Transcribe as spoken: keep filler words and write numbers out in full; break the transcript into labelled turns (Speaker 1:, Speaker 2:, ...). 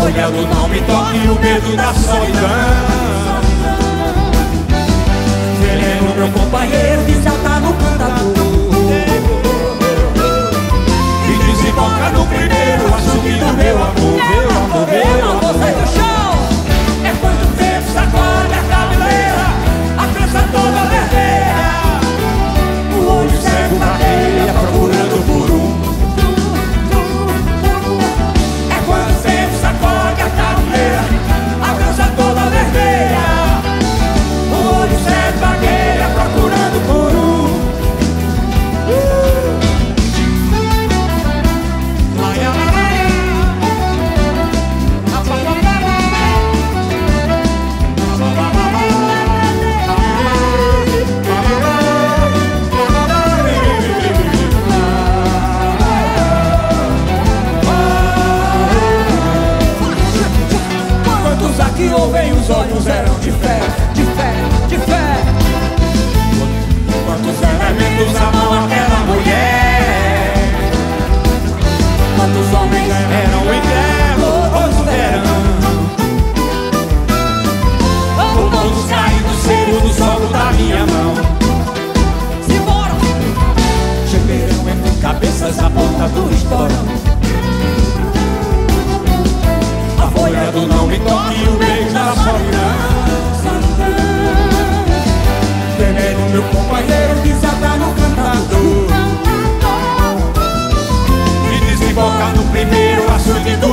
Speaker 1: folha do não me toque e o medo da solidão. Veneno, meu companheiro, desata no cantador e desemboca no primeiro açude do meu amor. Meu amor, meu amor, sai do chão. É quanto tempo sacode a cabeleira, a trança toda vermelha, o olho cego na areia procurando por um. É quanto tempo sacode a cabeleira, a trança toda vermelha, o olho cego na areia procurando por um. Quantos aqui ouvem os olhos eram de fé, de fé, de fé? Quantos elementos amam aquela mulher? Quantos homens eram o inverno, outros verão? Todos caem do seio do solo da minha mão. Simbora! Gemerão entre cabeças na ponta do esporão. A folha do não me toque e o beijo da solidão. Veneno, meu companheiro, desata no cantador e desemboca no primeiro açude do